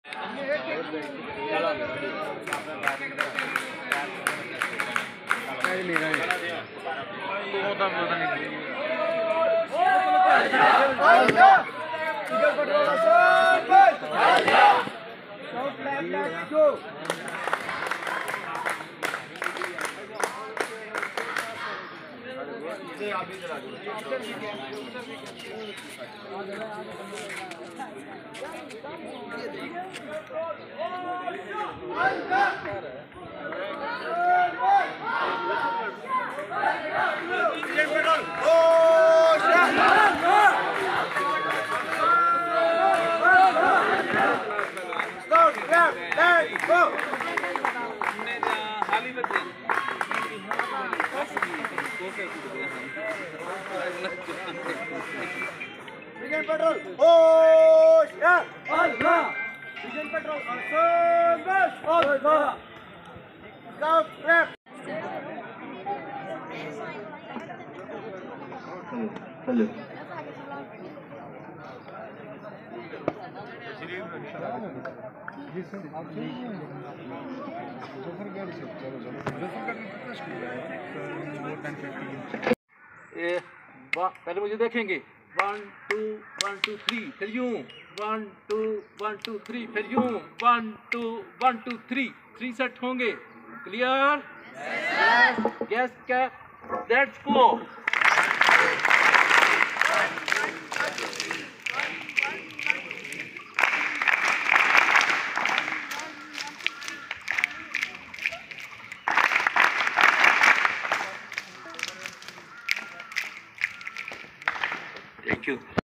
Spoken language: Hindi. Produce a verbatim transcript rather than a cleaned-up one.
Vision Patrol, hoş ya, Allah. Vision Patrol, söz, Allah. Scout rep. Hello. पहले मुझे देखेंगे one two one two three फिर यूं one two one two three फिर यूं one two one two three three set होंगे क्लियर गैस का लेट्स गो Thank you.